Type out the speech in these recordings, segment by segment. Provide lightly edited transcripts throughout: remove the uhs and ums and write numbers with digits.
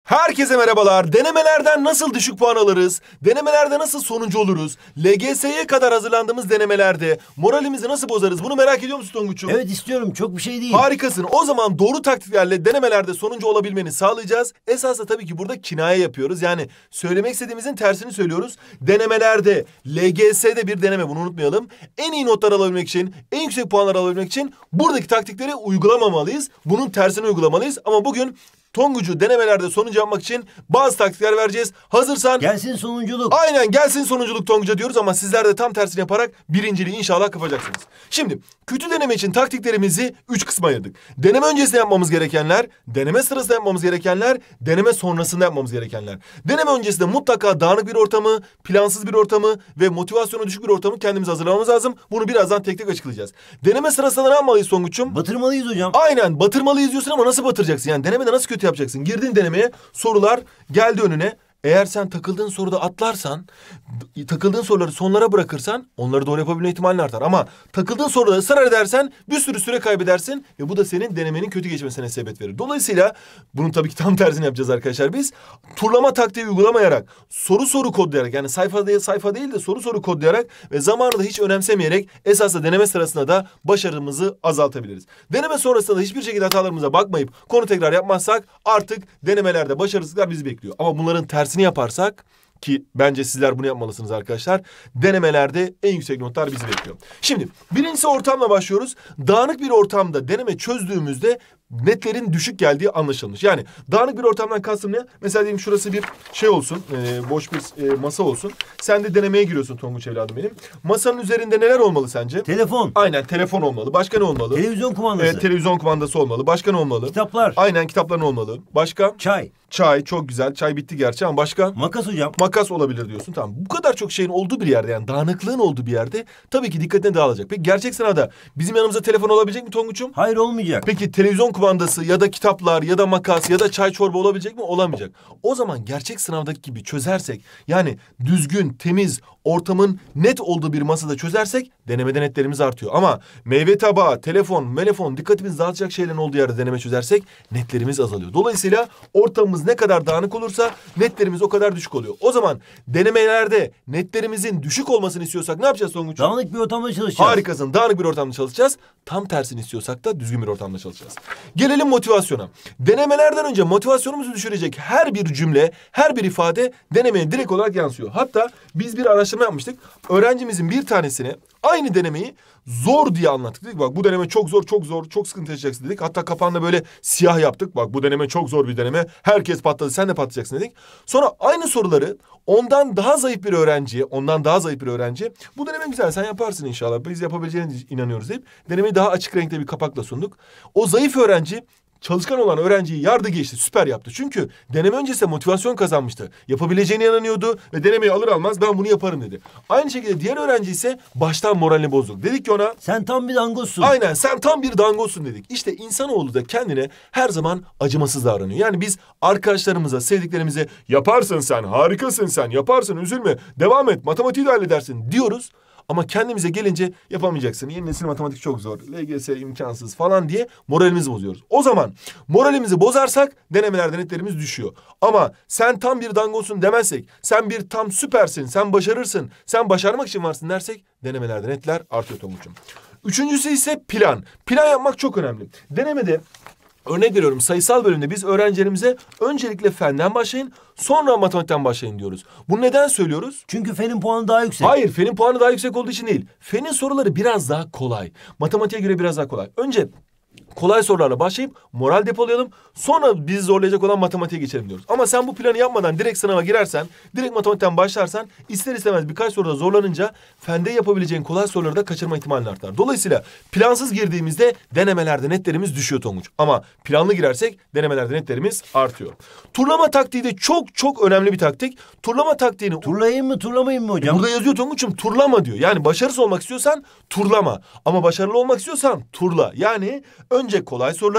Herkese merhabalar. Denemelerden nasıl düşük puan alırız? Denemelerde nasıl sonuncu oluruz? LGS'ye kadar hazırlandığımız denemelerde moralimizi nasıl bozarız? Bunu merak ediyor musun Tonguç'um? Evet istiyorum. Çok bir şey değil. Harikasın. O zaman doğru taktiklerle denemelerde sonuncu olabilmeni sağlayacağız. Esasında tabii ki burada kinaye yapıyoruz. Yani söylemek istediğimizin tersini söylüyoruz. Denemelerde, LGS'de bir deneme, bunu unutmayalım. En iyi notlar alabilmek için, en yüksek puanlar alabilmek için buradaki taktikleri uygulamamalıyız. Bunun tersini uygulamalıyız. Ama bugün Tonguç'u denemelerde sonuncu yapmak için bazı taktikler vereceğiz. Hazırsan... Gelsin sonunculuk. Aynen, gelsin sonunculuk Tonguç'a diyoruz ama sizler de tam tersini yaparak birinciliği inşallah kapacaksınız. Şimdi kötü deneme için taktiklerimizi 3 kısma ayırdık. Deneme öncesinde yapmamız gerekenler, deneme sırasında yapmamız gerekenler, deneme sonrasında yapmamız gerekenler. Deneme öncesinde mutlaka dağınık bir ortamı, plansız bir ortamı ve motivasyonu düşük bir ortamı kendimiz hazırlamamız lazım. Bunu birazdan tek tek açıklayacağız. Deneme sırasında ne yapmalıyız Tonguç'um? Batırmalıyız hocam. Aynen, batırmalıyız diyorsun ama nasıl batıracaksın? Yani denemede nasıl kötü yapacaksın? Girdin denemeye, sorular geldi önüne. Eğer sen takıldığın soruda atlarsan, takıldığın soruları sonlara bırakırsan onları doğru yapabilme ihtimalin artar. Ama takıldığın soruda ısrar edersen bir sürü süre kaybedersin ve bu da senin denemenin kötü geçmesine sebep verir. Dolayısıyla bunun tabii ki tam tersini yapacağız arkadaşlar biz. Turlama taktiği uygulamayarak, soru kodlayarak, yani sayfa değil de soru kodlayarak ve zamanı da hiç önemsemeyerek esasında deneme sırasında da başarımızı azaltabiliriz. Deneme sonrasında da hiçbir şekilde hatalarımıza bakmayıp konu tekrar yapmazsak artık denemelerde başarısızlıklar bizi bekliyor. Ama bunların tersini yaparsak, ki bence sizler bunu yapmalısınız arkadaşlar, denemelerde en yüksek notlar bizi bekliyor. Şimdi birincisi ortamla başlıyoruz. Dağınık bir ortamda deneme çözdüğümüzde netlerin düşük geldiği anlaşılmış. Yani dağınık bir ortamdan kastım ne? Mesela diyelim şurası bir şey olsun, boş bir masa olsun. Sen de denemeye giriyorsun Tonguç evladım benim. Masanın üzerinde neler olmalı sence? Telefon. Aynen, telefon olmalı. Başka ne olmalı? Televizyon kumandası. Televizyon kumandası olmalı. Başka ne olmalı? Kitaplar. Aynen, kitaplar ne olmalı? Başka? Çay. Çay çok güzel. Çay bitti gerçi ama başka? Makas hocam. Makas olabilir diyorsun. Tamam. Bu kadar çok şeyin olduğu bir yerde, yani dağınıklığın olduğu bir yerde tabii ki dikkatine dağılacak. Peki gerçek sınavda bizim yanımıza telefon olabilecek mi Tonguç'um? Hayır, olmayacak. Peki televizyon kumandası ya da kitaplar ya da makas ya da çay çorba olabilecek mi? Olamayacak. O zaman gerçek sınavdaki gibi çözersek, yani düzgün, temiz, ortamın net olduğu bir masada çözersek denemede netlerimiz artıyor. Ama meyve tabağı, telefon, dikkatimizi dağıtacak şeylerin olduğu yerde deneme çözersek netlerimiz azalıyor. Dolayısıyla ortamımız ne kadar dağınık olursa netlerimiz o kadar düşük oluyor. O zaman denemelerde netlerimizin düşük olmasını istiyorsak ne yapacağız Tonguç? Dağınık bir ortamda çalışacağız. Harikasın. Dağınık bir ortamda çalışacağız. Tam tersini istiyorsak da düzgün bir ortamda çalışacağız. Gelelim motivasyona. Denemelerden önce motivasyonumuzu düşürecek her bir cümle, her bir ifade denemeye direkt olarak yansıyor. Hatta biz bir araştırma yapmıştık. Öğrencimizin bir tanesine aynı denemeyi zor diye anlattık. Dedik bak bu deneme çok zor, çok sıkıntı yaşayacaksın dedik. Hatta kapağında böyle siyah yaptık. Bak bu deneme çok zor bir deneme. Herkes patladı, sen de patlayacaksın dedik. Sonra aynı soruları ondan daha zayıf bir öğrenci bu deneme güzel, sen yaparsın inşallah, biz yapabileceğine inanıyoruz deyip denemeyi daha açık renkte bir kapakla sunduk. O zayıf öğrenci çalışkan olan öğrenciyi yardı geçti, süper yaptı. Çünkü deneme öncesinde motivasyon kazanmıştı. Yapabileceğine inanıyordu ve denemeyi alır almaz ben bunu yaparım dedi. Aynı şekilde diğer öğrenci ise baştan moralini bozduk. Dedik ki ona, sen tam bir dangozsun. Aynen, sen tam bir dangozsun dedik. İşte insanoğlu da kendine her zaman acımasız davranıyor. Yani biz arkadaşlarımıza, sevdiklerimize yaparsın sen, harikasın sen, yaparsın, üzülme, devam et, matematiği de halledersin diyoruz. Ama kendimize gelince yapamayacaksın. Yeni nesil matematik çok zor. LGS imkansız falan diye moralimizi bozuyoruz. O zaman moralimizi bozarsak denemelerde netlerimiz düşüyor. Ama sen tam bir dangozsun demezsek, sen bir tam süpersin, sen başarırsın, sen başarmak için varsın dersek denemelerde netler artıyor Tonguç'um. Üçüncüsü ise plan. Plan yapmak çok önemli. Denemede, örnek veriyorum, sayısal bölümde biz öğrencilerimize öncelikle fenden başlayın, sonra matematikten başlayın diyoruz. Bunu neden söylüyoruz? Çünkü fenin puanı daha yüksek. Hayır, fenin puanı daha yüksek olduğu için değil. Fenin soruları biraz daha kolay. Matematiğe göre biraz daha kolay. Önce kolay sorularla başlayıp moral depolayalım. Sonra bizi zorlayacak olan matematiğe geçelim diyoruz. Ama sen bu planı yapmadan direkt sınava girersen, direkt matematikten başlarsan ister istemez birkaç soruda zorlanınca fende yapabileceğin kolay soruları da kaçırma ihtimalin artar. Dolayısıyla plansız girdiğimizde denemelerde netlerimiz düşüyor Tonguç. Ama planlı girersek denemelerde netlerimiz artıyor. Turlama taktiği de çok önemli bir taktik. Turlama taktiğini... Turlayayım mı turlamayayım mı hocam? Burada yazıyor Tonguç'um, turlama diyor. Yani başarısız olmak istiyorsan turlama. Ama başarılı olmak istiyorsan turla. Yani önce kolay soruları yap,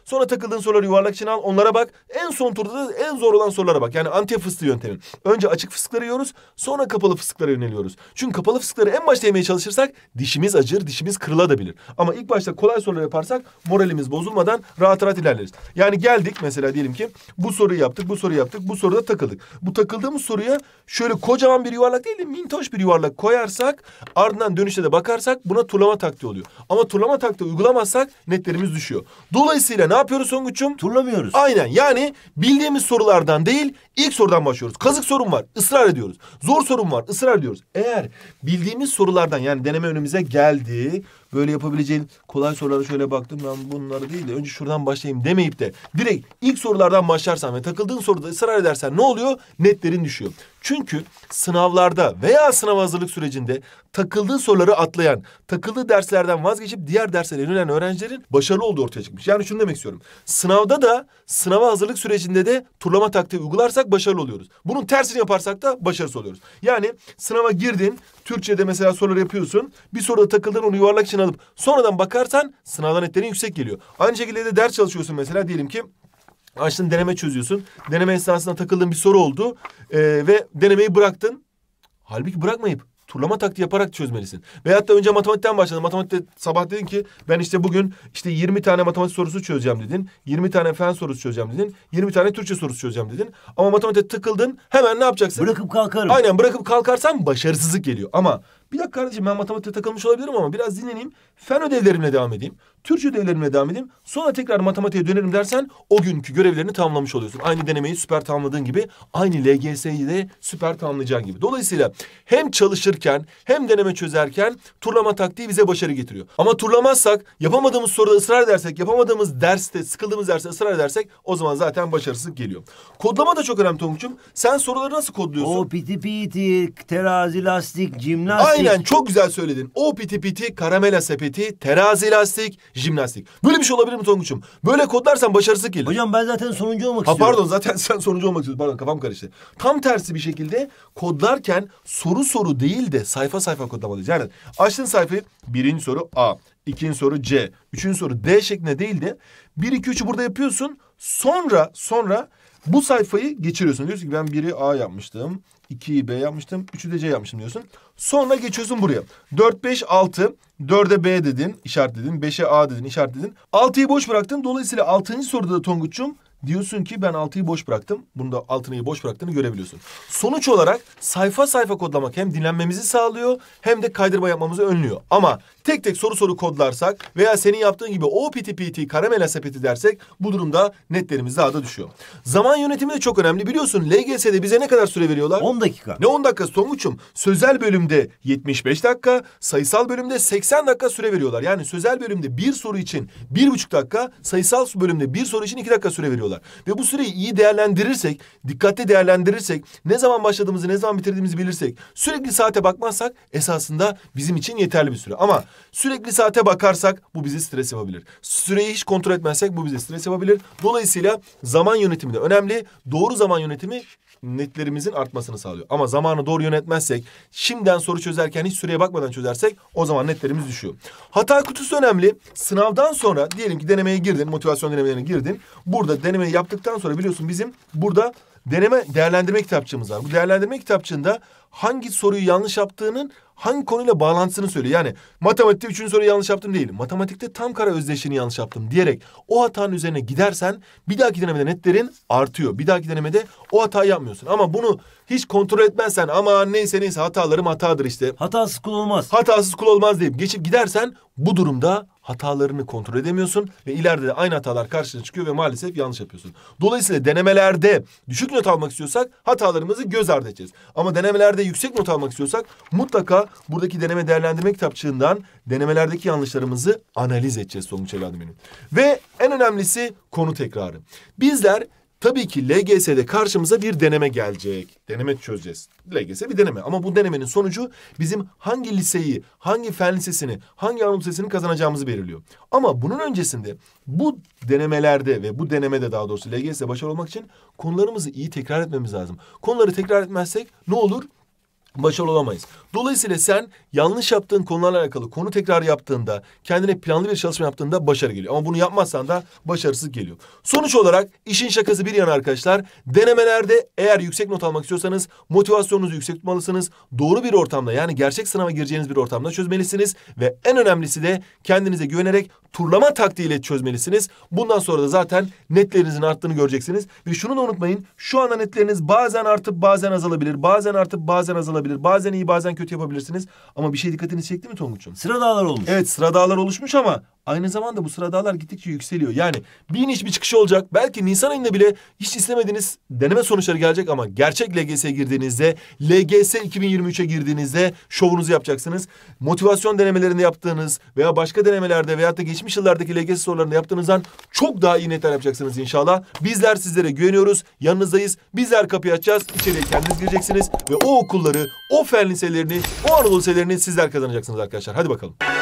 Sonra takıldığın soruları yuvarlak içine al, onlara bak. En son turda da en zor olan sorulara bak. Yani antiye fıstığı yöntemi. Önce açık fıstıkları yiyoruz, sonra kapalı fıstıklara yöneliyoruz. Çünkü kapalı fıstıkları en başta yemeye çalışırsak dişimiz acır, dişimiz kırılabilir. Ama ilk başta kolay sorular yaparsak moralimiz bozulmadan rahat rahat ilerleriz. Yani geldik mesela diyelim ki bu soruyu yaptık, bu soruyu yaptık, bu soruda takıldık. Bu takıldığımız soruya şöyle kocaman bir yuvarlak değil de mintoş bir yuvarlak koyarsak, ardından dönüşte de bakarsak buna turlama taktiği oluyor. Ama turlama taktiği uygulamazsak netlerimiz düşüyor. Dolayısıyla ne yapıyoruz Songuç'um? Turlamıyoruz. Aynen, yani bildiğimiz sorulardan değil ilk sorudan başlıyoruz. Kazık sorun var, ısrar ediyoruz. Zor sorun var, ısrar ediyoruz. Eğer bildiğimiz sorulardan, yani deneme önümüze geldi, böyle yapabileceğin kolay sorulara şöyle baktım, ben bunları değil de önce şuradan başlayayım demeyip de direkt ilk sorulardan başlarsan ve takıldığın soruda ısrar edersen ne oluyor? Netlerin düşüyor. Çünkü sınavlarda veya sınav hazırlık sürecinde takıldığı soruları atlayan, takıldığı derslerden vazgeçip diğer derslere yönelen öğrencilerin başarılı olduğu ortaya çıkmış. Yani şunu demek istiyorum. Sınavda da, sınava hazırlık sürecinde de turlama taktiği uygularsak başarılı oluyoruz. Bunun tersini yaparsak da başarısız oluyoruz. Yani sınava girdin, Türkçe'de mesela soruları yapıyorsun. Bir soruda takıldın, onu yuvarlak için alıp sonradan bakarsan sınavdan netlerin yüksek geliyor. Aynı şekilde de ders çalışıyorsun mesela, diyelim ki açtın deneme çözüyorsun. Deneme esnasında takıldığın bir soru oldu ve denemeyi bıraktın. Halbuki bırakmayıp turlama taktiği yaparak çözmelisin. Veyahut da önce matematikten başladın. Matematikte sabah dedin ki ben işte bugün 20 tane matematik sorusu çözeceğim dedin. 20 tane fen sorusu çözeceğim dedin. 20 tane Türkçe sorusu çözeceğim dedin. Ama matematikte tıkıldın. Hemen ne yapacaksın? Bırakıp kalkarım. Aynen, bırakıp kalkarsan başarısızlık geliyor. Ama bir dakika kardeşim, ben matematikte takılmış olabilirim ama biraz dinleneyim. Fen ödevlerimle devam edeyim. Türkçe ödevlerimle devam edeyim. Sonra tekrar matematiğe dönerim dersen o günkü görevlerini tamamlamış oluyorsun. Aynı denemeyi süper tamamladığın gibi, aynı LGS'yi de süper tamamlayacağın gibi. Dolayısıyla hem çalışırken hem deneme çözerken turlama taktiği bize başarı getiriyor. Ama turlamazsak, yapamadığımız soruda ısrar edersek, yapamadığımız derste, sıkıldığımız derste ısrar edersek o zaman zaten başarısızlık geliyor. Kodlama da çok önemli Tonguç'um. Sen soruları nasıl kodluyorsun? O piti piti, terazi lastik, jimnastik. Aynen, çok güzel söyledin. O piti piti, karamela sepeti, terazi lastik, jimnastik. Böyle bir şey olabilir mi Tonguç'um? Böyle kodlarsan başarısızlık gelir. Hocam ben zaten sonuncu olmak Ha istiyorum. pardon, zaten sen sonucu olmak istiyorsun. Pardon, kafam karıştı. Tam tersi bir şekilde kodlarken soru değil de sayfa sayfa kodlamalıyız. Yani açtığın sayfayı birinci soru A, ikinci soru C, üçüncü soru D şeklinde değil de 1, 2, 3'ü burada yapıyorsun. Sonra bu sayfayı geçiriyorsun. Diyorsun ki ben 1'i A yapmıştım, 2'yi B yapmıştım, 3'ü de C yapmıştım diyorsun. Sonra geçiyorsun buraya. 4, 5, 6. 4'e B dedin, işaretledin. 5'e A dedin, işaretledin. 6'yı boş bıraktın. Dolayısıyla 6. soruda da Tonguç'um diyorsun ki ben 6'yı boş bıraktım. Bunda 6'yı boş bıraktığını görebiliyorsun. Sonuç olarak sayfa sayfa kodlamak hem dinlenmemizi sağlıyor hem de kaydırma yapmamızı önlüyor. Ama tek tek soru kodlarsak veya senin yaptığın gibi o piti piti karamela sepeti dersek bu durumda netlerimiz daha da düşüyor. Zaman yönetimi de çok önemli. Biliyorsun LGS'de bize ne kadar süre veriyorlar? 10 dakika. Ne 10 dakikası Tonguç'um? Sözel bölümde 75 dakika, sayısal bölümde 80 dakika süre veriyorlar. Yani sözel bölümde bir soru için 1,5 dakika, sayısal bölümde bir soru için 2 dakika süre veriyorlar. Ve bu süreyi iyi değerlendirirsek, dikkatli değerlendirirsek, ne zaman başladığımızı, ne zaman bitirdiğimizi bilirsek, sürekli saate bakmazsak esasında bizim için yeterli bir süre. Ama sürekli saate bakarsak bu bizi stres yapabilir. Süreyi hiç kontrol etmezsek bu bizi stres yapabilir. Dolayısıyla zaman yönetimi de önemli. Doğru zaman yönetimi netlerimizin artmasını sağlıyor. Ama zamanı doğru yönetmezsek, şimdiden soru çözerken hiç süreye bakmadan çözersek o zaman netlerimiz düşüyor. Hata kutusu önemli. Sınavdan sonra diyelim ki denemeye girdin, motivasyon denemelerine girdin. Burada denemeyi yaptıktan sonra biliyorsun bizim burada deneme değerlendirme kitapçığımız var. Bu değerlendirme kitapçığında hangi soruyu yanlış yaptığının hangi konuyla bağlantısını söylüyor. Yani matematikte 3. soruyu yanlış yaptım değil. Matematikte tam kare özdeşliğini yanlış yaptım diyerek o hatanın üzerine gidersen bir dahaki denemede netlerin artıyor. Bir dahaki denemede o hatayı yapmıyorsun. Ama bunu hiç kontrol etmezsen ama neyse hatalarım hatadır işte. Hatasız kul olmaz. Hatasız kul olmaz deyip geçip gidersen bu durumda hatalarını kontrol edemiyorsun ve ileride de aynı hatalar karşına çıkıyor ve maalesef yanlış yapıyorsun. Dolayısıyla denemelerde düşük not almak istiyorsak hatalarımızı göz ardı edeceğiz. Ama denemelerde yüksek not almak istiyorsak mutlaka buradaki deneme değerlendirme kitapçığından denemelerdeki yanlışlarımızı analiz edeceğiz sonuç evladım benim. Ve en önemlisi konu tekrarı. Bizler tabii ki LGS'de karşımıza bir deneme gelecek. Deneme çözeceğiz. LGS bir deneme ama bu denemenin sonucu bizim hangi liseyi, hangi fen lisesini, hangi Anadolu Lisesi'ni kazanacağımızı belirliyor. Ama bunun öncesinde bu denemelerde ve bu denemede daha doğrusu LGS'de başarılı olmak için konularımızı iyi tekrar etmemiz lazım. Konuları tekrar etmezsek ne olur? başarılı olamayız. Dolayısıyla sen yanlış yaptığın konularla alakalı konu tekrar yaptığında, kendine planlı bir çalışma yaptığında başarı geliyor. Ama bunu yapmazsan da başarısız geliyor. Sonuç olarak işin şakası bir yana arkadaşlar, denemelerde eğer yüksek not almak istiyorsanız motivasyonunuzu yüksek tutmalısınız. Doğru bir ortamda, yani gerçek sınava gireceğiniz bir ortamda çözmelisiniz ve en önemlisi de kendinize güvenerek turlama taktiğiyle çözmelisiniz. Bundan sonra da zaten netlerinizin arttığını göreceksiniz. Ve şunu da unutmayın, şu anda netleriniz bazen artıp bazen azalabilir, bazen artıp bazen azalabilir, bazen iyi bazen kötü yapabilirsiniz. Ama bir şey dikkatinizi çekti mi Tonguç'um? Sıra dağlar olmuş. Evet, sıra dağlar oluşmuş ama aynı zamanda bu sıra dağlar gittikçe yükseliyor. Yani bir iniş bir çıkış olacak. Belki Nisan ayında bile hiç istemediğiniz deneme sonuçları gelecek ama gerçek LGS'ye girdiğinizde, LGS 2023'e girdiğinizde şovunuzu yapacaksınız. Motivasyon denemelerinde yaptığınız veya başka denemelerde veyahut da geçmiş yıllardaki LGS sorularında yaptığınızdan çok daha iyi netler yapacaksınız inşallah. Bizler sizlere güveniyoruz. Yanınızdayız. Bizler kapıyı açacağız. İçeriye kendiniz gireceksiniz ve o okulları, o fen liselerini, o Anadolu liselerini sizler kazanacaksınız arkadaşlar. Hadi bakalım.